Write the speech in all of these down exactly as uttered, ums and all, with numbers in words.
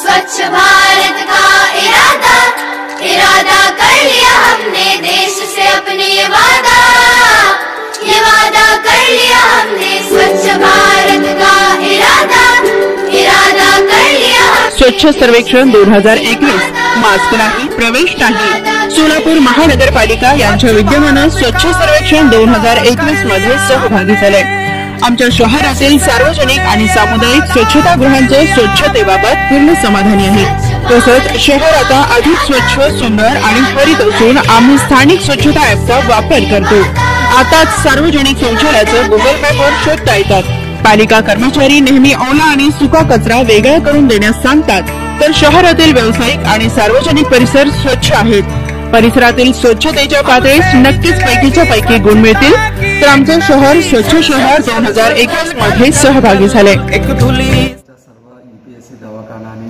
स्वच्छ भारत का इरादा इरादा कर लिया हमने, देश से अपने ये वादा ये वादा कर लिया हमने। स्वच्छ भारत का इरादा इरादा कर लिया हमने। स्वच्छ सर्वेक्षण दोन हजार एकवीस मास्क नाही, प्रवेश नाही। सोलापूर महानगरपालिका यांच्या विद्यमाने स्वच्छ सर्वेक्षण दोन हजार एकवीस मध्ये सहभागी झाले। आमच्या शहरातील सार्वजनिक आणि सामुदायिक स्वच्छतागृहांचे स्वच्छतेबाबत पूर्ण समाधानी आहे। तसंच शहर आता अधिक स्वच्छ, सुंदर आणि हरित असून आम्ही स्थानिक स्वच्छता ॲपचा वापर करतो। आता सार्वजनिक शौचालयाचं गुगल मॅपवर शोधता येतात। पालिका कर्मचारी नेहमी ओला आणि सुका कचरा वेगळा करून देण्यास सांगतात, तर शहरातील व्यावसायिक आणि सार्वजनिक परिसर स्वच्छ आहेत। परिसरातील स्वच्छतेच्या पातळीस नक्कीच पैकीच्या पैकी गुण मिळतील, तर आमचे शहर स्वच्छ शहर दोन हजार एकवीस मध्ये सहभागी झाले। सर्व यूपीएससी दवाखाना आणि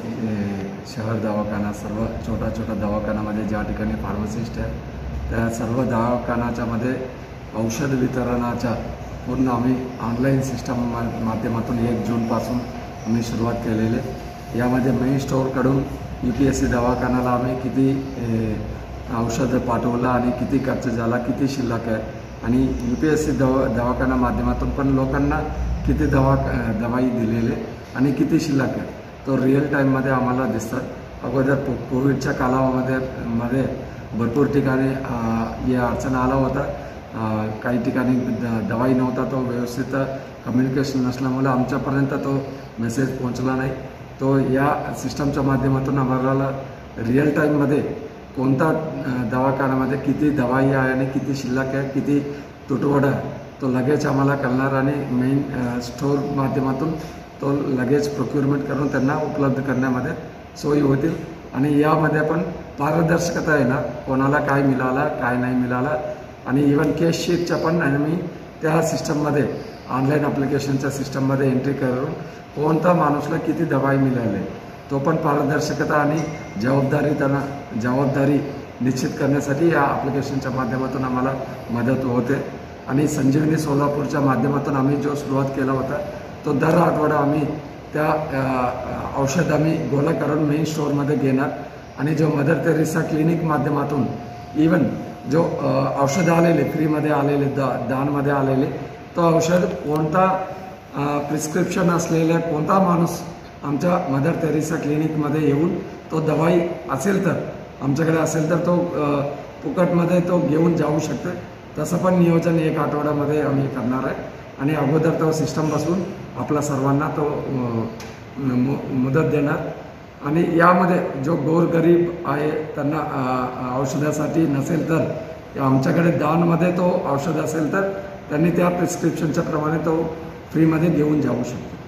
शहर दवाखाना, सर्व छोटा छोटा दवाखान्यामध्ये ज्या ठिकाणी फार्मासिस्ट आहे त्या सर्व दवाखान्याच्या मध्ये औषध वितरणाच्या पूर्ण आम्ही ऑनलाईन सिस्टम माध्यमातून एक जून पासून आम्ही सुरुवात केलेली आहे। यामध्ये मेन स्टोअरकडून यूपीएससी दवाखान्याला आम्ही किती औषध पाठवलं आणि किती खर्च झाला, किती शिल्लक आहे आणि यूपीएससी दवा दवाखाना माध्यमातून पण लोकांना किती दवा दवाई दिलेले आणि किती शिल्लक आहे तो रिअल टाईममध्ये आम्हाला दिसतात। अगोदर कोविडच्या कालावधीमध्ये मध्ये भरपूर ठिकाणी हे अडचण आला होता, काही ठिकाणी दवाई नव्हता, तो व्यवस्थित कम्युनिकेशन नसल्यामुळे आमच्यापर्यंत तो मेसेज पोहोचला नाही। तो या सिस्टमच्या माध्यमातून आम्हाला रिअल टाईममध्ये कोणता दवाखान्यामध्ये किती दवाई आहे आणि किती शिल्लक आहे, किती तुटवडा आहे तो लगेच आम्हाला कळणार आणि मेन स्टोअर माध्यमातून तो लगेच प्रोक्युरमेंट करून त्यांना उपलब्ध करण्यामध्ये सोयी होतील। आणि यामध्ये पण पारदर्शकता येणार, कोणाला काय मिळालं काय नाही मिळालं आणि इवन केस शीटच्या पण आम्ही त्या सिस्टममध्ये ऑनलाईन ॲप्लिकेशनच्या सिस्टममध्ये एंट्री करून कोणता माणूसला किती दवाई मिळाली तो पण पारदर्शकता आणि जबाबदारी त्यांना जबाबदारी निश्चित करण्यासाठी या ॲप्लिकेशनच्या माध्यमातून आम्हाला मदत होते। आणि संजीवनी सोलापूरच्या माध्यमातून आम्ही जो सुरुवात केला होता तो दर आठवडा आम्ही त्या औषध आम्ही गोळा करून मेन स्टोअरमध्ये घेणार आणि जो मदर तेरेसा क्लिनिक माध्यमातून इवन जो औषध आलेले फ्रीमध्ये आलेले दा दानमध्ये आलेले तो औषध कोणता प्रिस्क्रिप्शन असलेला कोणता माणूस आमच्या मदर तेरेसा क्लिनिकमध्ये येऊन तो दवाई असेल तर आमच्याकडे असेल तर तो फुकटमध्ये तो घेऊन जाऊ शकते। तसं पण नियोजन एक आठवड्यामध्ये आम्ही करणार आहे आणि अगोदर तो सिस्टम बसवून आपल्या सर्वांना तो मुदत देणार। आणि यामध्ये जो गोरगरीब आहे त्यांना औषधासाठी नसेल तर आमच्याकडे दानमध्ये तो औषध असेल तर त्यांनी त्या प्रिस्क्रिप्शनच्या प्रमाणे तो फ्रीमध्ये घेऊन जाऊ शकतो।